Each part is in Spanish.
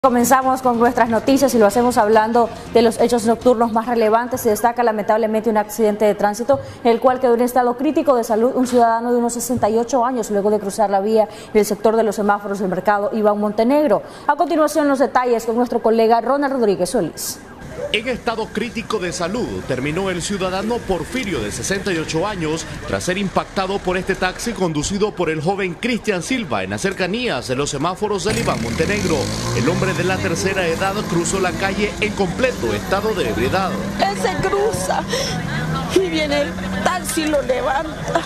Comenzamos con nuestras noticias y lo hacemos hablando de los hechos nocturnos más relevantes. Se destaca lamentablemente un accidente de tránsito en el cual quedó en estado crítico de salud un ciudadano de unos 68 años luego de cruzar la vía en el sector de los semáforos del mercado Iván Montenegro. A continuación los detalles con nuestro colega Ronald Rodríguez Solís. En estado crítico de salud terminó el ciudadano Porfirio de 68 años tras ser impactado por este taxi conducido por el joven Cristian Silva en las cercanías de los semáforos del Iván Montenegro. El hombre de la tercera edad cruzó la calle en completo estado de ebriedad. Él se cruza y viene el taxi y lo levanta.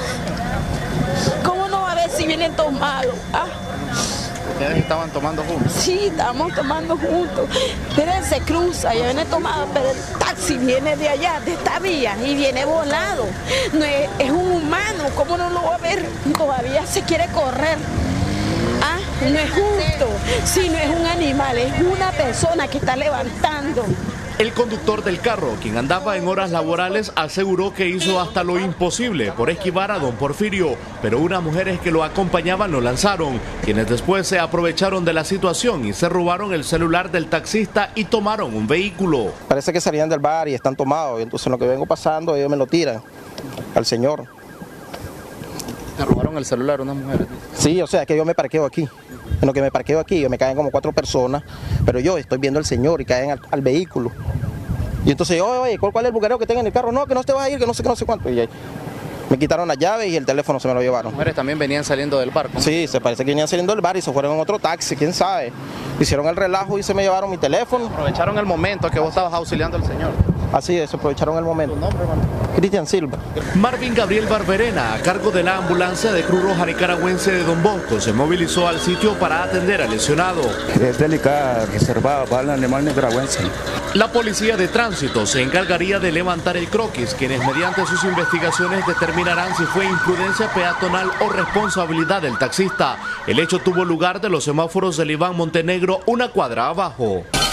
¿Cómo no va a ver si vienen tomados? ¿Ustedes estaban tomando juntos? Sí, estábamos tomando juntos. Pero él se cruza, ya viene tomado, pero el taxi viene de allá, de esta vía, y viene volado. No es un humano, ¿cómo no lo va a ver? Todavía se quiere correr. No es justo, si no es un animal, es una persona que está levantando. El conductor del carro, quien andaba en horas laborales, aseguró que hizo hasta lo imposible por esquivar a don Porfirio, pero unas mujeres que lo acompañaban lo lanzaron, quienes después se aprovecharon de la situación y se robaron el celular del taxista y tomaron un vehículo. Parece que salían del bar y están tomados, y entonces lo que vengo pasando ellos me lo tiran al señor. ¿Te robaron el celular unas mujeres? Sí, o sea que yo me parqueo aquí. En lo que me parqueo aquí, me caen como 4 personas, pero yo estoy viendo al señor y caen al vehículo. Y entonces yo, oye, ¿cuál es el bucareo que tenga en el carro? No, que no te vas a ir, que no sé cuánto. Y ahí me quitaron las llaves y el teléfono se me lo llevaron. ¿Las mujeres también venían saliendo del bar? Sí, se parece que venían saliendo del bar y se fueron en otro taxi, quién sabe. Hicieron el relajo y se me llevaron mi teléfono. Aprovecharon el momento que vos estabas auxiliando al señor. Así es, aprovecharon el momento. ¿Tu nombre, hermano? Cristian Silva. Marvin Gabriel Barberena, a cargo de la ambulancia de Cruz Roja Nicaragüense de Don Bosco, se movilizó al sitio para atender al lesionado. Es delicada, reservada para el animal nicaragüense. La policía de tránsito se encargaría de levantar el croquis, quienes mediante sus investigaciones determinarán si fue imprudencia peatonal o responsabilidad del taxista. El hecho tuvo lugar de los semáforos del Iván Montenegro, una cuadra abajo.